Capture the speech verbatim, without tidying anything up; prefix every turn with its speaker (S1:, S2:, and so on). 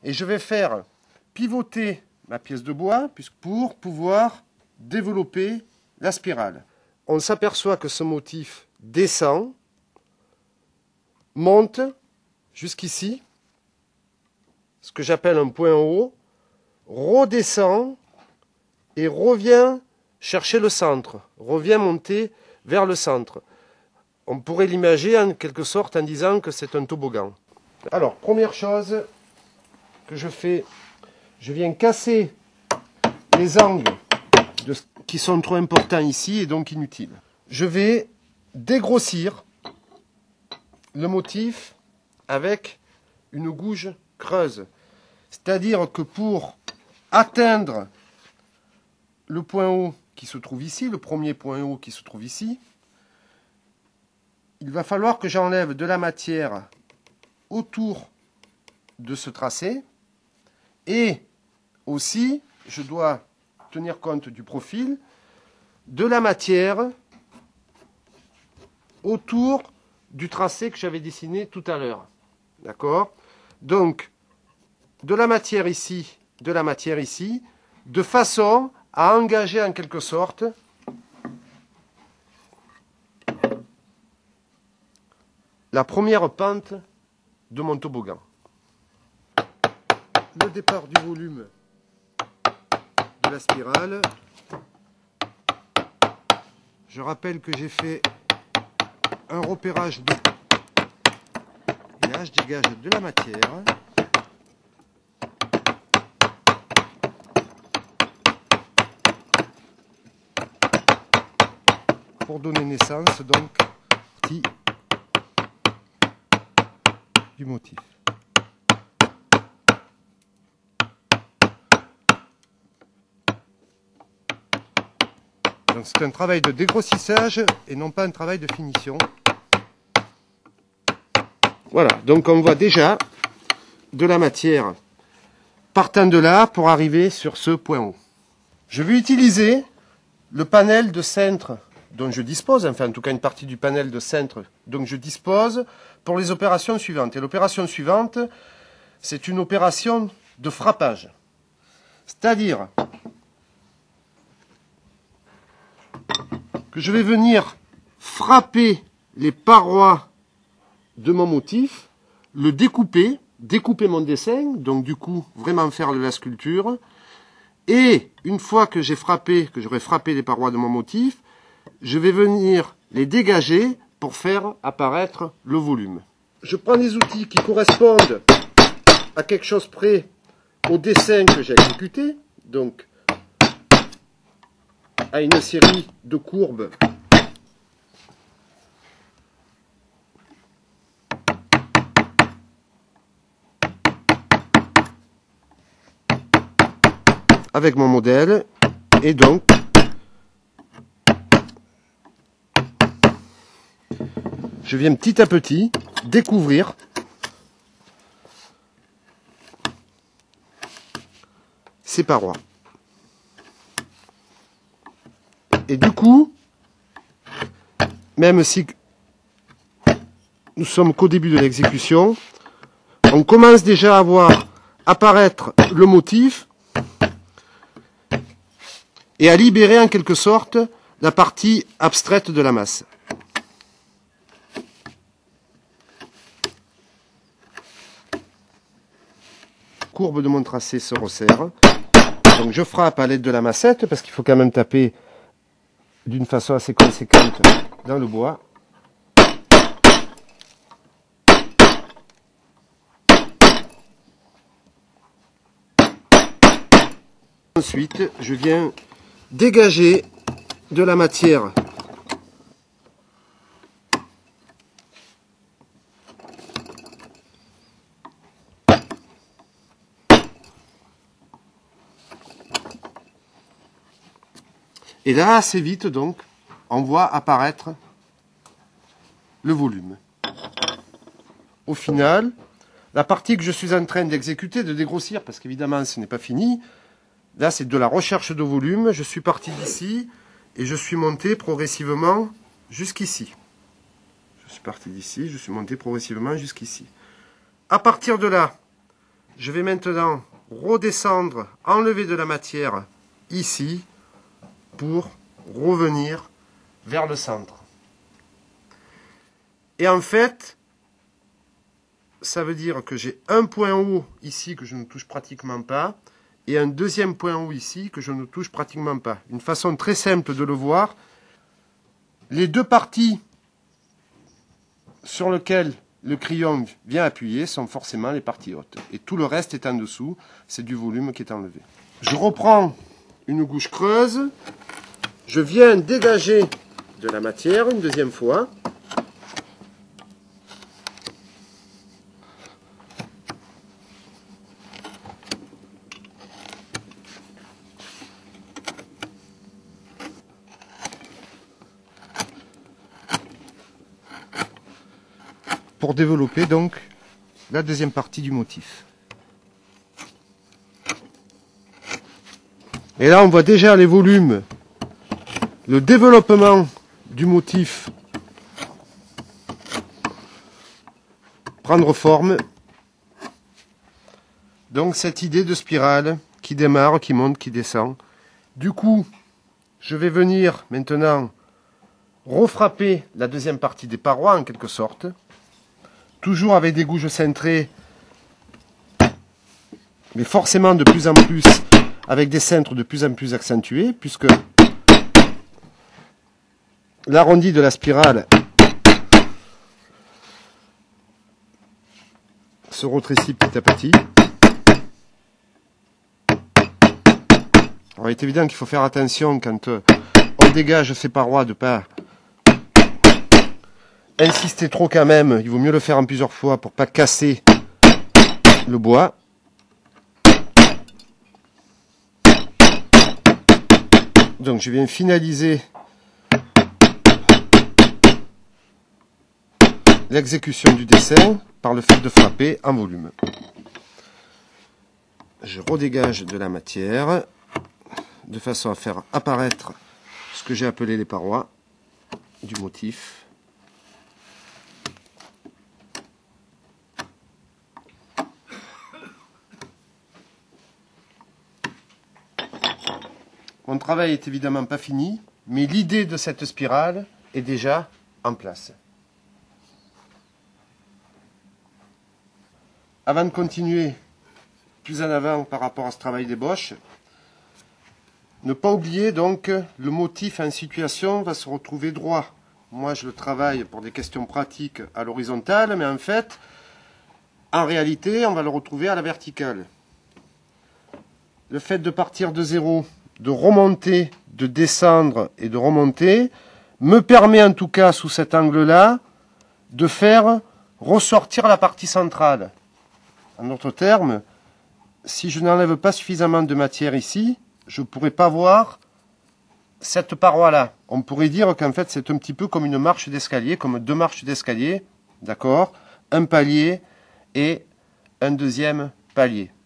S1: Et je vais faire pivoter ma pièce de bois pour pouvoir développer la spirale. On s'aperçoit que ce motif descend, monte jusqu'ici, ce que j'appelle un point haut, redescend et revient chercher le centre, revient monter vers le centre. On pourrait l'imaginer en quelque sorte en disant que c'est un toboggan. Alors, première chose que je fais, je viens casser les angles de, qui sont trop importants ici et donc inutiles. Je vais dégrossir le motif avec une gouge creuse. C'est-à-dire que pour atteindre le point haut qui se trouve ici, le premier point haut qui se trouve ici, il va falloir que j'enlève de la matière autour de ce tracé et aussi je dois tenir compte du profil de la matière autour du tracé que j'avais dessiné tout à l'heure. D'accord? Donc, de la matière ici, de la matière ici, de façon à engager en quelque sorte la première pente de mon toboggan. Le départ du volume de la spirale. Je rappelle que j'ai fait un repérage de... Et là, je dégage de la matière. Pour donner naissance, donc, partie du motif. Donc c'est un travail de dégrossissage et non pas un travail de finition. Voilà, donc on voit déjà de la matière partant de là pour arriver sur ce point haut. Je vais utiliser le panel de cintre dont je dispose, enfin en tout cas une partie du panel de cintre dont je dispose pour les opérations suivantes. Et l'opération suivante, c'est une opération de frappage. C'est-à-dire que je vais venir frapper les parois de mon motif, le découper, découper mon dessin, donc du coup vraiment faire de la sculpture, et une fois que j'ai frappé, que j'aurai frappé les parois de mon motif, je vais venir les dégager pour faire apparaître le volume. Je prends des outils qui correspondent à quelque chose près au dessin que j'ai exécuté, donc à une série de courbes avec mon modèle, et donc je viens petit à petit découvrir ces parois. Et du coup, même si nous sommes qu'au début de l'exécution, on commence déjà à voir apparaître le motif et à libérer en quelque sorte la partie abstraite de la masse. La courbe de mon tracé se resserre. Donc je frappe à l'aide de la massette parce qu'il faut quand même taper d'une façon assez conséquente dans le bois. Ensuite, je viens dégager de la matière et là, assez vite, donc, on voit apparaître le volume. Au final, la partie que je suis en train d'exécuter, de dégrossir, parce qu'évidemment, ce n'est pas fini, là, c'est de la recherche de volume. Je suis parti d'ici et je suis monté progressivement jusqu'ici. Je suis parti d'ici, je suis monté progressivement jusqu'ici. À partir de là, Je vais maintenant redescendre, enlever de la matière ici pour revenir vers le centre. Et en fait, ça veut dire que j'ai un point haut ici que je ne touche pratiquement pas et un deuxième point haut ici que je ne touche pratiquement pas. Une façon très simple de le voir, les deux parties sur lesquelles le crayon vient appuyer sont forcément les parties hautes. Et tout le reste est en dessous, c'est du volume qui est enlevé. Je reprends une gouge creuse, je viens dégager de la matière une deuxième fois. Pour développer donc la deuxième partie du motif. Et là on voit déjà les volumes, le développement du motif prendre forme. Donc cette idée de spirale qui démarre, qui monte, qui descend. Du coup, je vais venir maintenant refrapper la deuxième partie des parois en quelque sorte. Toujours avec des gouges cintrées, mais forcément de plus en plus avec des cintres de plus en plus accentués, puisque l'arrondi de la spirale se rétrécit petit à petit. Alors, il est évident qu'il faut faire attention quand on dégage ces parois de ne pas insister trop quand même, il vaut mieux le faire en plusieurs fois pour pas casser le bois. Donc je viens finaliser l'exécution du dessin par le fait de frapper en volume. Je redégage de la matière de façon à faire apparaître ce que j'ai appelé les parois du motif. Mon travail est évidemment pas fini, mais l'idée de cette spirale est déjà en place. Avant de continuer plus en avant par rapport à ce travail d'ébauche, ne pas oublier donc le motif en situation va se retrouver droit. Moi je le travaille pour des questions pratiques à l'horizontale, mais en fait, en réalité, on va le retrouver à la verticale. Le fait de partir de zéro, de remonter, de descendre et de remonter, me permet en tout cas sous cet angle-là de faire ressortir la partie centrale. En d'autres termes, si je n'enlève pas suffisamment de matière ici, je ne pourrais pas voir cette paroi-là. On pourrait dire qu'en fait c'est un petit peu comme une marche d'escalier, comme deux marches d'escalier, d'accord ? Un palier et un deuxième palier.